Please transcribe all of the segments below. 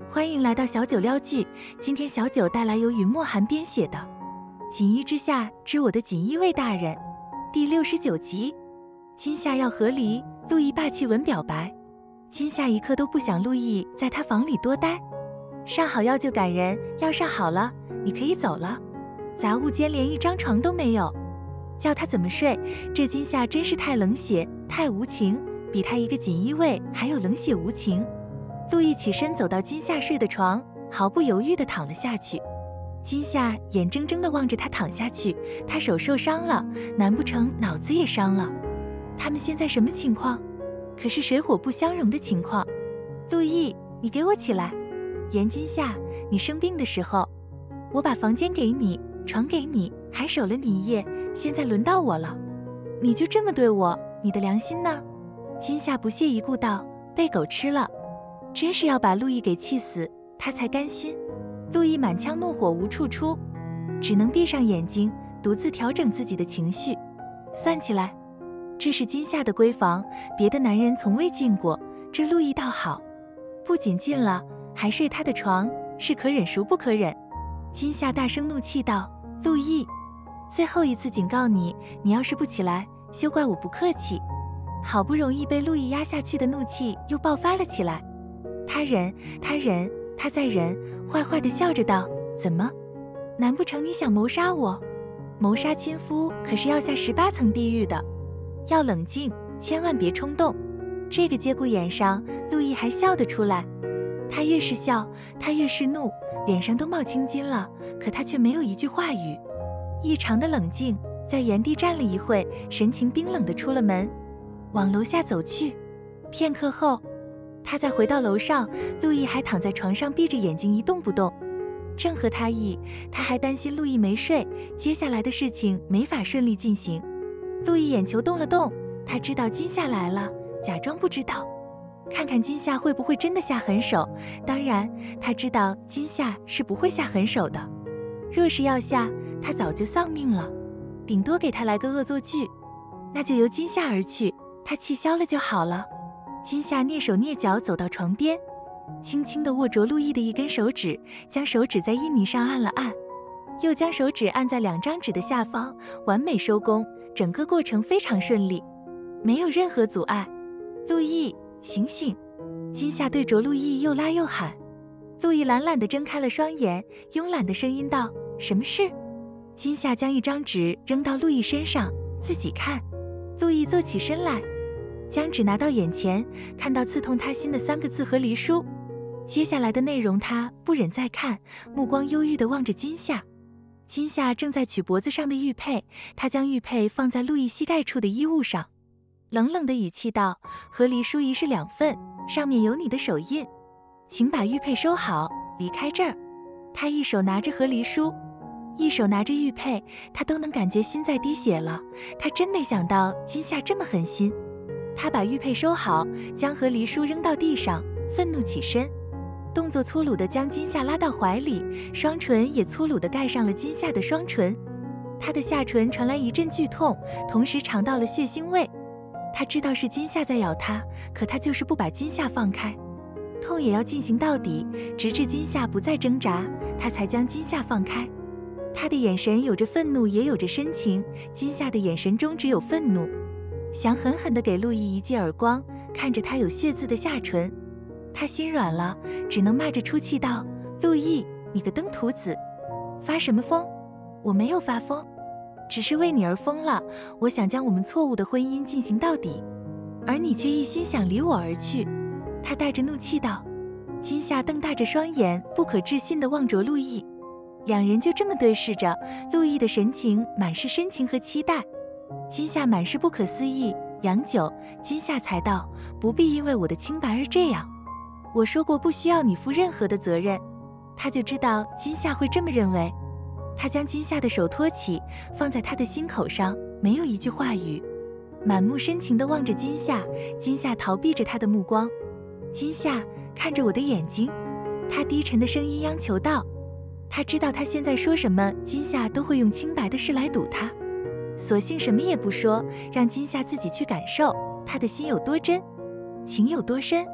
欢迎来到小九撩剧，今天小九带来由云墨寒编写的《锦衣之下之我的锦衣卫大人》第69集。今夏要和离，陆毅霸气吻表白。今夏一刻都不想陆毅在他房里多待。上好药就赶人，药上好了，你可以走了。杂物间连一张床都没有，叫他怎么睡？这今夏真是太冷血，太无情，比他一个锦衣卫还有冷血无情。陆毅起身走到今夏睡的床，毫不犹豫地躺了下去。今夏眼睁睁地望着他躺下去，他手受伤了，难不成脑子也伤了？他们现在什么情况？可是水火不相容的情况。陆毅，你给我起来！严今夏，你生病的时候，我把房间给你，床给你，还守了你一夜，现在轮到我了，你就这么对我，你的良心呢？今夏不屑一顾道：被狗吃了。真是要把陆毅给气死，他才甘心。陆毅满腔怒火无处出，只能闭上眼睛，独自调整自己的情绪。算起来，这是今夏的闺房，别的男人从未进过，这陆毅倒好，不仅进了，还睡他的床，是可忍孰不可忍。今夏大声怒气道：陆毅，最后一次警告你，你要是不起来，休怪我不客气。好不容易被陆毅压下去的怒气又爆发了起来。他忍，他再忍，坏坏地笑着道：怎么？难不成你想谋杀我？谋杀亲夫可是要下18层地狱的，要冷静，千万别冲动。这个节骨眼上，陆毅还笑得出来。他越是笑，他越是怒，脸上都冒青筋了，可他却没有一句话语，异常的冷静，在原地站了一会，神情冰冷地出了门，往楼下走去。片刻后，他再回到楼上，陆毅还躺在床上闭着眼睛一动不动。正合他意，他还担心陆毅没睡，接下来的事情没法顺利进行。陆毅眼球动了动，他知道今夏来了，假装不知道，看看今夏会不会真的下狠手。当然，他知道今夏是不会下狠手的，若是要下，他早就丧命了，顶多给他来个恶作剧，那就由今夏而去，他气消了就好了。今夏蹑手蹑脚走到床边，轻轻地握着陆毅的一根手指，将手指在印泥上按了按，又将手指按在2张纸的下方，完美收工。整个过程非常顺利，没有任何阻碍。陆毅，醒醒！今夏对着陆毅又拉又喊。陆毅懒懒地睁开了双眼，慵懒的声音道：什么事？今夏将一张纸扔到陆毅身上，自己看。陆毅坐起身来，将纸拿到眼前，看到刺痛他心的3个字和离书。接下来的内容他不忍再看，目光忧郁地望着今夏。今夏正在取脖子上的玉佩，他将玉佩放在陆毅膝盖处的衣物上，冷冷的语气道：和离书一式2份，上面有你的手印，请把玉佩收好，离开这儿。他一手拿着和离书，一手拿着玉佩，他都能感觉心在滴血了。他真没想到今夏这么狠心。他把玉佩收好，将和离书扔到地上，愤怒起身，动作粗鲁地将今夏拉到怀里，双唇也粗鲁地盖上了今夏的双唇。他的下唇传来一阵剧痛，同时尝到了血腥味。他知道是今夏在咬他，可他就是不把今夏放开，痛也要进行到底，直至今夏不再挣扎，他才将今夏放开。他的眼神有着愤怒，也有着深情，今夏的眼神中只有愤怒，想狠狠地给陆毅一记耳光。看着他有血渍的下唇，他心软了，只能骂着出气道：陆毅，你个登徒子，发什么疯？我没有发疯，只是为你而疯了。我想将我们错误的婚姻进行到底，而你却一心想离我而去。他带着怒气道。今夏瞪大着双眼，不可置信地望着陆毅，两人就这么对视着，陆毅的神情满是深情和期待。今夏满是不可思议，良久，今夏才道：不必因为我的清白而这样，我说过不需要你负任何的责任。他就知道今夏会这么认为。他将今夏的手托起，放在他的心口上，没有一句话语，满目深情地望着今夏。今夏逃避着他的目光。今夏，看着我的眼睛，他低沉的声音央求道。他知道他现在说什么，今夏都会用清白的事来堵他，索性什么也不说，让今夏自己去感受他的心有多真，情有多深。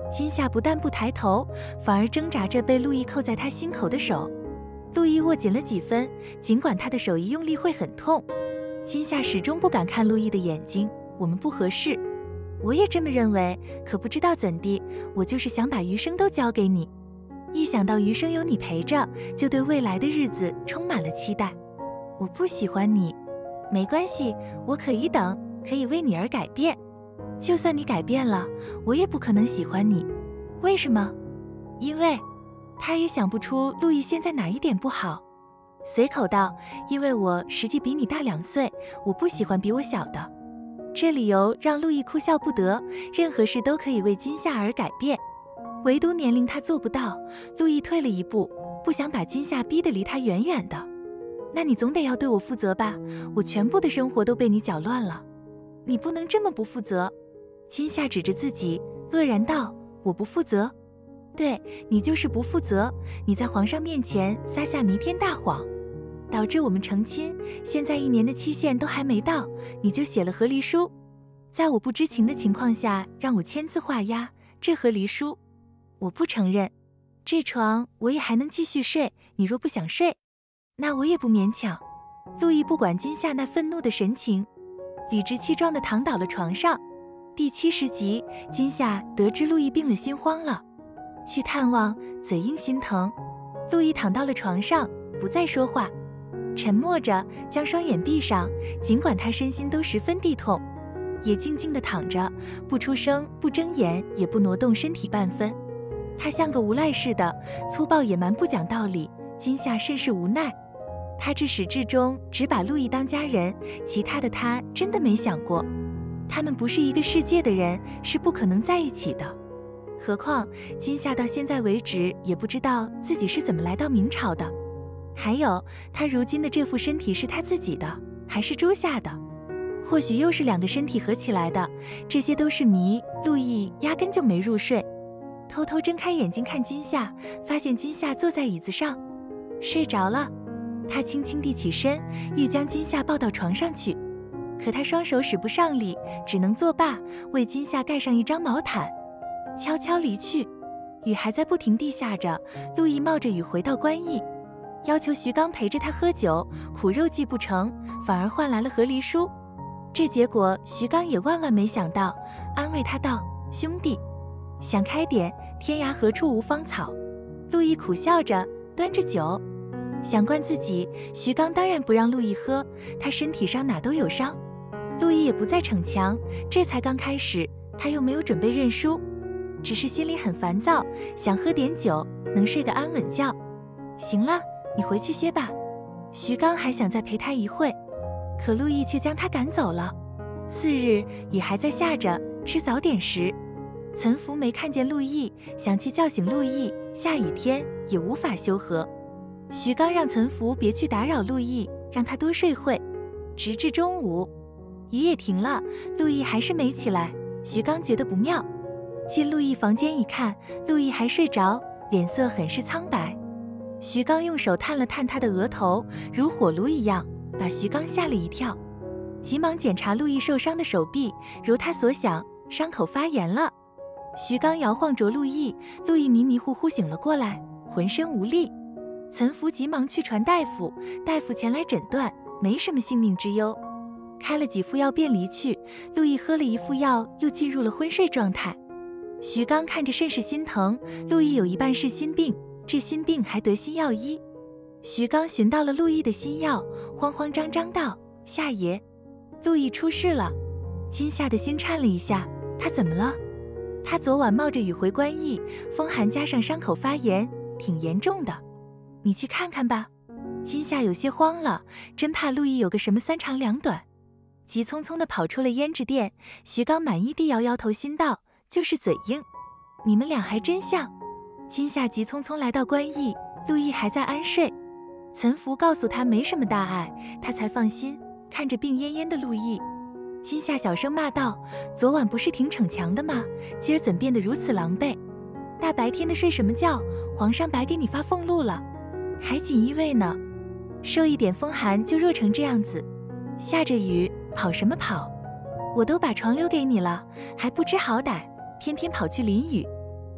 金夏不但不抬头，反而挣扎着被陆毅扣在他心口的手。陆毅握紧了几分，尽管他的手一用力会很痛。金夏始终不敢看陆毅的眼睛，我们不合适。我也这么认为，可不知道怎地，我就是想把余生都交给你。一想到余生有你陪着，就对未来的日子充满了期待。我不喜欢你，没关系，我可以等，可以为你而改变。就算你改变了，我也不可能喜欢你。为什么？因为他也想不出陆毅现在哪一点不好，随口道：因为我实际比你大2岁，我不喜欢比我小的。这理由让陆毅哭笑不得，任何事都可以为金夏而改变，唯独年龄他做不到。陆毅退了一步，不想把金夏逼得离他远远的。那你总得要对我负责吧，我全部的生活都被你搅乱了，你不能这么不负责。金夏指着自己，愕然道：我不负责？对，你就是不负责，你在皇上面前撒下弥天大谎，导致我们成亲，现在1年的期限都还没到，你就写了和离书，在我不知情的情况下让我签字画押，这和离书我不承认。这床我也还能继续睡，你若不想睡，那我也不勉强。陆毅不管金夏那愤怒的神情，理直气壮地躺倒了床上。第70集，金夏得知陆毅病了，心慌了，去探望，嘴硬心疼。陆毅躺到了床上，不再说话，沉默着将双眼闭上，尽管他身心都十分地痛，也静静地躺着，不出声，不睁眼，也不挪动身体半分。他像个无赖似的，粗暴野蛮，不讲道理。金夏甚是无奈，他至始至终只把陆毅当家人，其他的他真的没想过。他们不是一个世界的人，是不可能在一起的。何况金夏到现在为止也不知道自己是怎么来到明朝的，还有他如今的这副身体是他自己的还是朱夏的？或许又是2个身体合起来的，这些都是谜。陆毅压根就没入睡，偷偷睁开眼睛看金夏，发现金夏坐在椅子上睡着了。他轻轻地起身，欲将金夏抱到床上去，可他双手使不上力，只能作罢，为金夏盖上一张毛毯，悄悄离去。雨还在不停地下着，陆毅冒着雨回到观驿，要求徐刚陪着他喝酒，苦肉计不成，反而换来了和离书。这结果徐刚也万万没想到，安慰他道：兄弟，想开点，天涯何处无芳草。陆毅苦笑着，端着酒想灌自己。徐刚当然不让陆毅喝，他身体上哪都有伤。陆毅也不再逞强，这才刚开始，他又没有准备认输，只是心里很烦躁，想喝点酒，能睡个安稳觉。行了，你回去歇吧。徐刚还想再陪他一会，可陆毅却将他赶走了。次日，雨还在下着，吃早点时，岑福没看见陆毅，想去叫醒陆毅，下雨天也无法修和。徐刚让岑福别去打扰陆毅，让他多睡会，直至中午。雨也停了，陆毅还是没起来。徐刚觉得不妙，进陆毅房间一看，陆毅还睡着，脸色很是苍白。徐刚用手探了探他的额头，如火炉一样，把徐刚吓了一跳，急忙检查陆毅受伤的手臂，如他所想，伤口发炎了。徐刚摇晃着陆毅，陆毅迷迷糊糊醒了过来，浑身无力。岑福急忙去传大夫，大夫前来诊断，没什么性命之忧，开了几副药便离去。陆毅喝了一副药，又进入了昏睡状态。徐刚看着甚是心疼，陆毅有一半是心病，这心病还得心药医。徐刚寻到了陆毅的心药，慌慌张张道：夏爷，陆毅出事了。金夏的心颤了一下，他怎么了？他昨晚冒着雨回观驿，风寒加上伤口发炎，挺严重的，你去看看吧。金夏有些慌了，真怕陆毅有个什么3长2短，急匆匆地跑出了胭脂店。徐刚满意地摇摇头，心道：就是嘴硬，你们俩还真像。金夏急匆匆来到观驿，陆毅还在安睡。岑福告诉他没什么大碍，他才放心，看着病恹恹的陆毅。金夏小声骂道：昨晚不是挺逞强的吗？今儿怎变得如此狼狈？大白天的睡什么觉？皇上白给你发俸禄了，还锦衣卫呢，受一点风寒就弱成这样子，下着雨跑什么跑？我都把床留给你了，还不知好歹，偏偏跑去淋雨。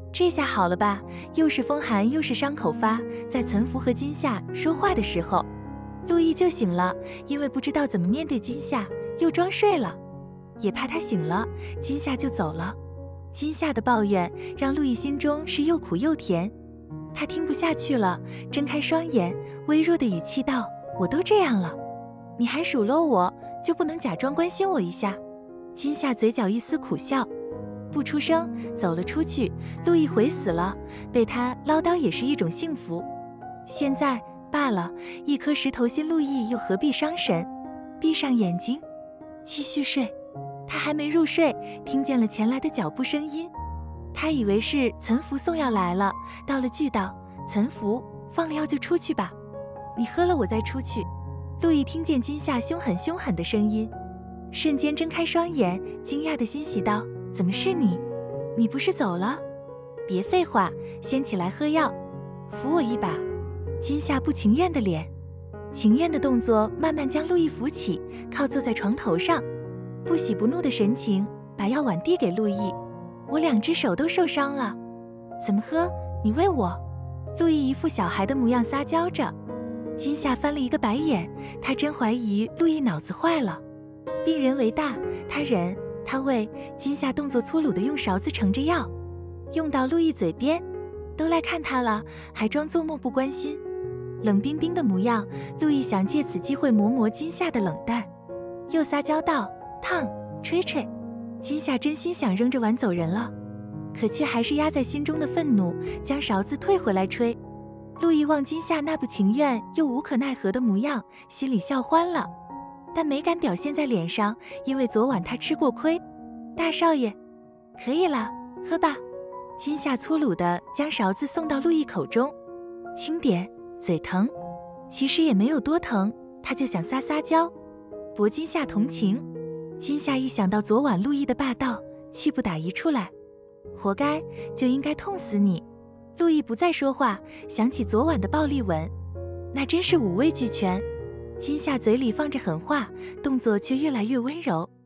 这下好了吧？又是风寒又是伤口发，在岑福和金夏说话的时候，陆毅就醒了，因为不知道怎么面对金夏，又装睡了，也怕他醒了，金夏就走了。金夏的抱怨让陆毅心中是又苦又甜，他听不下去了，睁开双眼，微弱的语气道：“我都这样了，你还数落我，就不能假装关心我一下？”金夏嘴角一丝苦笑，不出声，走了出去。陆毅悔死了，被他唠叨也是一种幸福。现在罢了，一颗石头心，陆毅又何必伤神？闭上眼睛，继续睡。他还没入睡，听见了前来的脚步声音。他以为是岑福送药来了，道了句道：“岑福，放了药就出去吧，你喝了我再出去。”陆毅听见金夏凶狠的声音，瞬间睁开双眼，惊讶的欣喜道：“怎么是你？你不是走了？别废话，先起来喝药，扶我一把。”金夏不情愿的脸，情愿的动作，慢慢将陆毅扶起，靠坐在床头上，不喜不怒的神情，把药碗递给陆毅：“我2只手都受伤了，怎么喝？你喂我。”陆毅一副小孩的模样撒娇着。金夏翻了一个白眼，他真怀疑陆毅脑子坏了。病人为大，他忍，他喂。金夏动作粗鲁地用勺子盛着药，用到陆毅嘴边。都来看他了，还装作漠不关心，冷冰冰的模样。陆毅想借此机会磨金夏的冷淡，又撒娇道：“烫，吹吹。”金夏真心想扔着碗走人了，可却还是压在心中的愤怒，将勺子退回来吹。陆毅望金夏那不情愿又无可奈何的模样，心里笑欢了，但没敢表现在脸上，因为昨晚他吃过亏。大少爷，可以了，喝吧。金夏粗鲁地将勺子送到陆毅口中，轻点，嘴疼。其实也没有多疼，他就想撒娇，博金夏同情。金夏一想到昨晚陆毅的霸道，气不打一处来，活该，就应该痛死你。陆毅不再说话，想起昨晚的暴力吻，那真是五味俱全。金夏嘴里放着狠话，动作却越来越温柔。